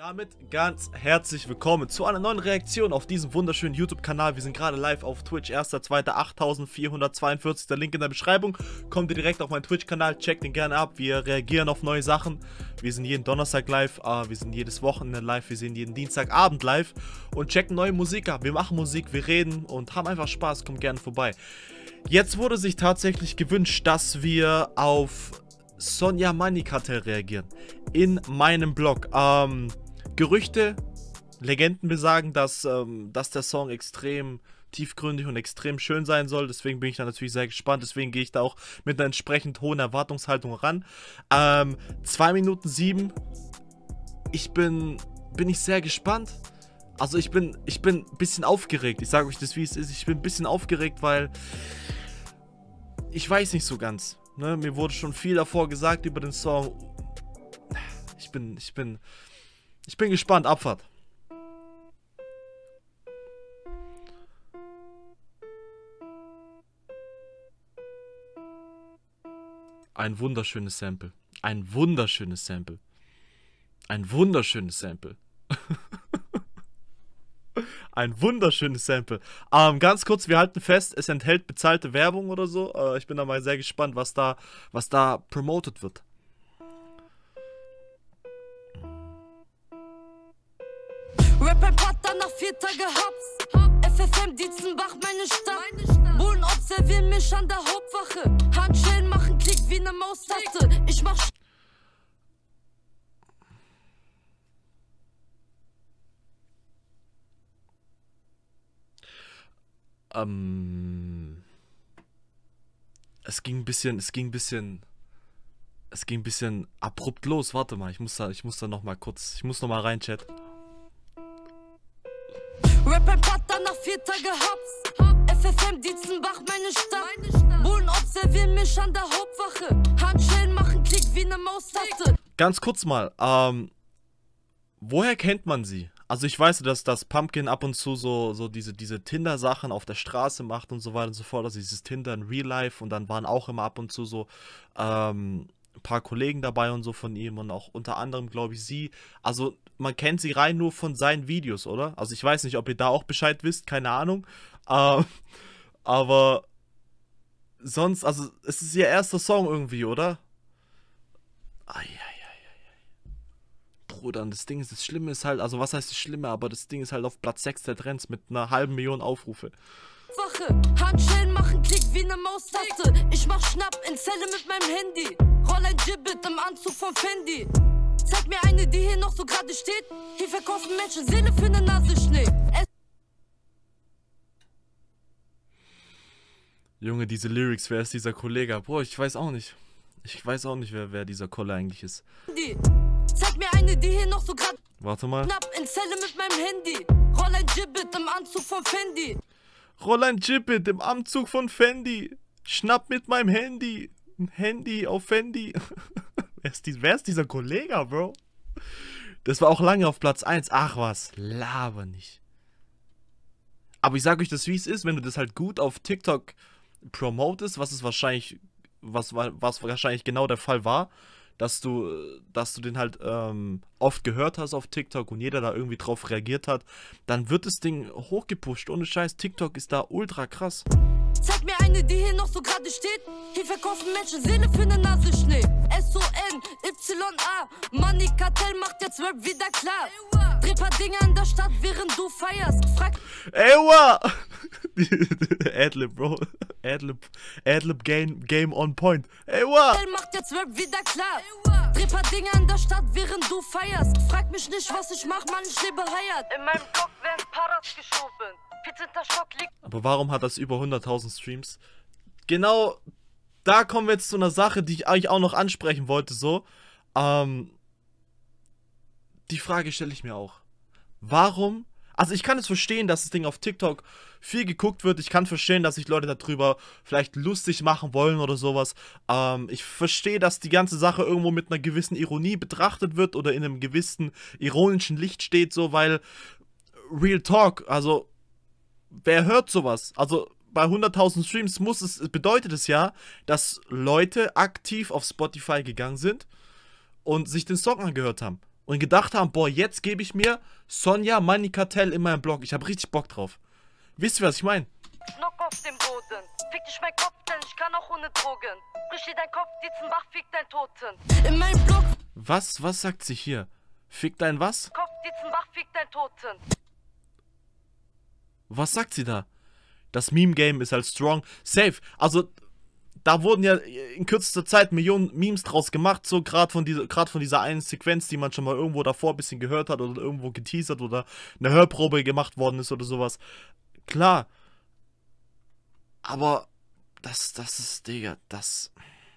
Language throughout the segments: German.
Damit ganz herzlich willkommen zu einer neuen Reaktion auf diesem wunderschönen YouTube-Kanal. Wir sind gerade live auf Twitch, 1.2.8442, der Link in der Beschreibung. Kommt ihr direkt auf meinen Twitch-Kanal, checkt den gerne ab, wir reagieren auf neue Sachen. Wir sind jeden Donnerstag live, wir sind jedes Wochenende live, wir sind jeden Dienstagabend live und checken neue Musik ab. Wir machen Musik, wir reden und haben einfach Spaß, kommt gerne vorbei. Jetzt wurde sich tatsächlich gewünscht, dass wir auf Sonja Money Cartel reagieren. In meinem Blog. Gerüchte, Legenden besagen, dass der Song extrem tiefgründig und extrem schön sein soll. Deswegen bin ich da natürlich sehr gespannt. Deswegen gehe ich da auch mit einer entsprechend hohen Erwartungshaltung ran. 2 Minuten 7. Bin ich sehr gespannt. Also ich bin ein bisschen aufgeregt. Ich sage euch das, wie es ist. Ich bin ein bisschen aufgeregt, weil ich weiß nicht so ganz. Ne? Mir wurde schon viel davor gesagt über den Song. Ich bin gespannt. Abfahrt. Ein wunderschönes Sample. Ein wunderschönes Sample. Ein wunderschönes Sample. Ein wunderschönes Sample. Ganz kurz, wir halten fest, es enthält bezahlte Werbung oder so. Ich bin da mal sehr gespannt, was da promoted wird. Rapper Patter nach 4 Tage Hops. FFM Dietzenbach, meine Stadt. Bullen observieren mich an der Hauptwache. Handschellen machen Klick wie eine Maustaste. Ich mach Es ging ein bisschen abrupt los. Warte mal, ich muss da noch mal kurz, ich muss noch mal rein, Chat. Rapper Patter nach 4 Tage Hops. FFM Dietzenbach, meine Stadt. Bullen observieren mich an der Hauptwache. Handschellen machen Klick wie eine Maustaste. Ganz kurz mal, woher kennt man sie? Also ich weiß, dass Pumpkin ab und zu so diese Tinder-Sachen auf der Straße macht und so weiter und so fort. Also dieses Tinder in Real Life, und dann waren auch immer ab und zu so ein paar Kollegen dabei und so von ihm und auch unter anderem, glaube ich, sie. Also man kennt sie rein nur von seinen Videos, oder? Also ich weiß nicht, ob ihr da auch Bescheid wisst, keine Ahnung. Aber sonst, also es ist ihr erster Song irgendwie, oder? Bruder, und das Ding ist, das Schlimme ist halt, also was heißt das Schlimme, aber das Ding ist halt auf Platz 6 der Trends mit einer 500.000 Aufrufe. Wache, Handschellen machen Klick wie eine Maustaste. Ich mach Schnapp in Zelle mit meinem Handy. Roll ein Gibbet im Anzug von Fendi. Zeig mir eine, die hier noch so gerade steht. Hier verkaufen Menschen Seele für eine Nase Schnee. Junge, diese Lyrics, wer ist dieser Kollege? Boah, ich weiß auch nicht. Ich weiß auch nicht, wer dieser Kolle eigentlich ist. Zeig mir eine, die hier noch so gerade. Warte mal. Schnapp in Zelle mit meinem Handy. Roll ein Gibbet im Anzug von Fendi. Roll ein Gibbet im Anzug von Fendi. Schnapp mit meinem Handy. Ein Handy auf Fendi. Wer ist dieser Kollege, Bro? Das war auch lange auf Platz 1. Ach was, laber nicht. Aber ich sag euch das, wie es ist, wenn du das halt gut auf TikTok promotest, was wahrscheinlich genau der Fall war, dass du den halt oft gehört hast auf TikTok und jeder da irgendwie drauf reagiert hat, dann wird das Ding hochgepusht. Ohne Scheiß, TikTok ist da ultra krass. Zeig mir eine, die hier noch so gerade steht. Hier verkaufen Menschen Seele für eine Nase Schnee. S-O-N-Y-A. Money Cartel macht jetzt Rap wieder klar. Dreh paar Dinge in der Stadt, während du feierst. Frag. Ewa! Adlib, Bro. Adlib Game on point. Ewa! Macht jetzt Rap wieder klar. Dreh paar Dinge in der Stadt, während du feierst. Frag mich nicht, was ich mach, Mann, ich lebe heiert. In meinem Kopf werden Paras geschoben. 14. Stock liegt. Aber warum hat das über 100.000 Streams? Genau, da kommen wir jetzt zu einer Sache, die ich eigentlich auch noch ansprechen wollte, so. Die Frage stelle ich mir auch. Warum? Also ich kann es verstehen, dass das Ding auf TikTok viel geguckt wird. Ich kann verstehen, dass sich Leute darüber vielleicht lustig machen wollen oder sowas. Ich verstehe, dass die ganze Sache irgendwo mit einer gewissen Ironie betrachtet wird oder in einem gewissen ironischen Licht steht, so, weil Real Talk, also wer hört sowas? Also bei 100.000 Streams bedeutet es ja, dass Leute aktiv auf Spotify gegangen sind und sich den Song angehört haben. und gedacht haben, boah, jetzt gebe ich mir Sonja Money Cartel in meinem Blog. Ich habe richtig Bock drauf. Wisst ihr, was ich meine? Knock auf den Boden. Fick dich mein Kopf, denn ich kann auch ohne Drogen. Brich dir dein Kopf, Dietzenbach, fick dein Toten. In meinem Blog. Was sagt sie hier? Fick dein was? Kopf, Dietzenbach, fick dein Toten. Was sagt sie da? Das Meme-Game ist halt strong. Safe. Also, da wurden ja in kürzester Zeit Millionen Memes draus gemacht, so gerade von dieser einen Sequenz, die man schon mal irgendwo davor ein bisschen gehört hat oder irgendwo geteasert oder eine Hörprobe gemacht worden ist oder sowas. Klar. Aber das ist, Digga, das...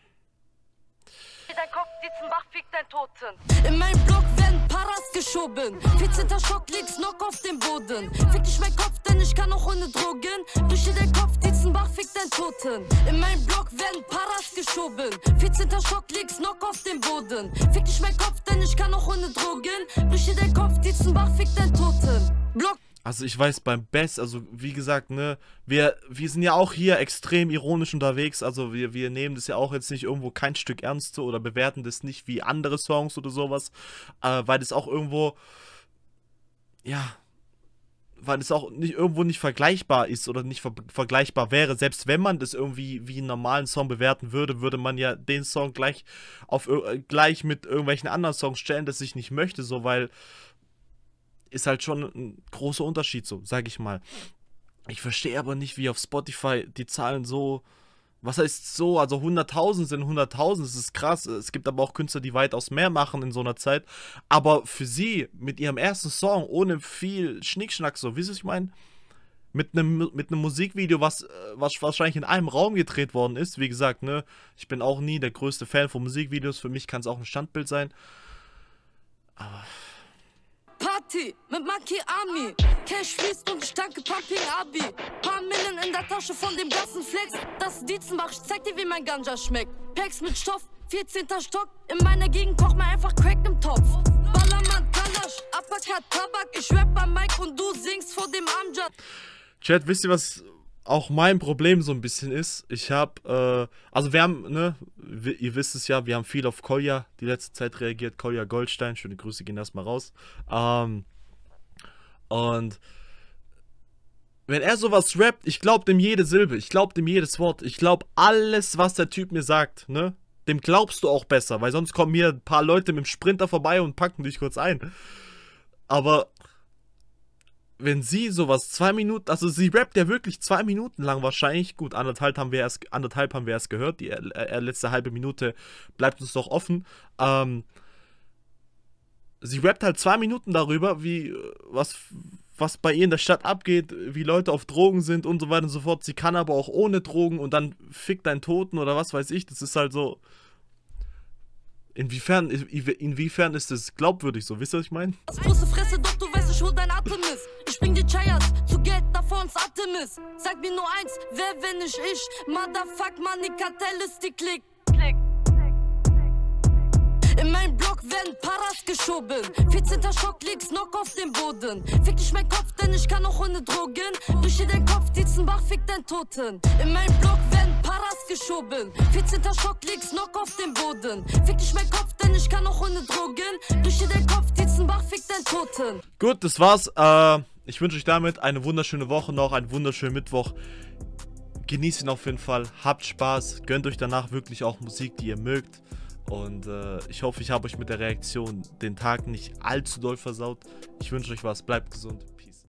Dein Kopf, Dietzenbach, fick dein Toten. In meinem Block werden Paras geschoben. 14. Stock, liegst Knock auf dem Boden. Fick dich mein Kopf, denn ich kann auch ohne Drogen. Brich dir dein Kopf, Dietzenbach, fick dein Toten. In meinem Block werden Paras geschoben. 14. Stock, liegst Knock auf dem Boden. Fick dich mein Kopf, denn ich kann auch ohne Drogen. Brich dir dein Kopf, Dietzenbach, fick dein Toten. Block. Also ich weiß beim Best, also wie gesagt, ne, wir sind ja auch hier extrem ironisch unterwegs, also wir nehmen das ja auch jetzt nicht irgendwo kein Stück ernst so oder bewerten das nicht wie andere Songs oder sowas, weil das auch irgendwo, ja, weil das auch irgendwo nicht vergleichbar ist oder nicht vergleichbar wäre. Selbst wenn man das irgendwie wie einen normalen Song bewerten würde, würde man ja den Song gleich mit irgendwelchen anderen Songs stellen, das ich nicht möchte, so, weil ist halt schon ein großer Unterschied, so, sag ich mal. Ich verstehe aber nicht, wie auf Spotify die Zahlen so, was heißt so, also 100.000 sind 100.000, das ist krass. Es gibt aber auch Künstler, die weitaus mehr machen in so einer Zeit. Aber für sie, mit ihrem ersten Song, ohne viel Schnickschnack, so, wisst ihr, was ich meine? Mit einem Musikvideo, was wahrscheinlich in einem Raum gedreht worden ist. Wie gesagt, ne, ich bin auch nie der größte Fan von Musikvideos. Für mich kann es auch ein Standbild sein. Aber... Party mit Monkey Army. Cash fließt und ich danke Pumping Abi. Paar Millen in der Tasche von dem ganzen Flex. Das ist Dietzenbach, ich zeig dir, wie mein Ganja schmeckt. Packs mit Stoff, 14. Stock. In meiner Gegend kocht man einfach Crack im Topf. Ballermann, Kalasch, Uppercut, Tabak. Ich rap am Mic und du singst vor dem Amjad. Chat, wisst ihr, was auch mein Problem so ein bisschen ist? Ich habe, also wir haben, ne, ihr wisst es ja, wir haben viel auf Kolja die letzte Zeit reagiert. Kolja Goldstein, schöne Grüße gehen erstmal raus. Und wenn er sowas rappt, ich glaube dem jede Silbe, ich glaube dem jedes Wort, ich glaube alles, was der Typ mir sagt, ne? Dem glaubst du auch besser, weil sonst kommen hier ein paar Leute mit dem Sprinter vorbei und packen dich kurz ein. Aber wenn sie sowas 2 Minuten, also sie rappt ja wirklich 2 Minuten lang wahrscheinlich, gut, anderthalb haben wir erst gehört, die letzte halbe Minute bleibt uns doch offen. Sie rappt halt 2 Minuten darüber, wie, was bei ihr in der Stadt abgeht, wie Leute auf Drogen sind und so weiter und so fort. Sie kann aber auch ohne Drogen und dann fickt deinen Toten oder was weiß ich, das ist halt so, inwiefern ist das glaubwürdig so, wisst ihr, was ich meine? Große Fresse, doch du weißt nicht, wo dein Atem ist. Ich bring dir Chayas, zu Geld, davor uns Atem ist. Sag mir nur eins, wer, wenn nicht ich? Motherfuck, Money Cartel ist die Klick. In meinem Block werden Paras geschoben. 14. Stock, liegst Knock auf dem Boden. Fick dich mein Kopf, denn ich kann auch ohne Drogen. Brich dir dein Kopf, Dietzenbach, fick dein Toten. In meinem Block werden Paras geschoben. 14. Stock, liegst Knock auf dem Boden. Fick dich mein Kopf, denn ich kann auch ohne Drogen. Brich dir dein Kopf, Dietzenbach, fick dein Toten. Gut, das war's. Ich wünsche euch damit eine wunderschöne Woche noch, einen wunderschönen Mittwoch. Genießt ihn auf jeden Fall, habt Spaß, gönnt euch danach wirklich auch Musik, die ihr mögt. Und ich hoffe, ich habe euch mit der Reaktion den Tag nicht allzu doll versaut. Ich wünsche euch was, bleibt gesund.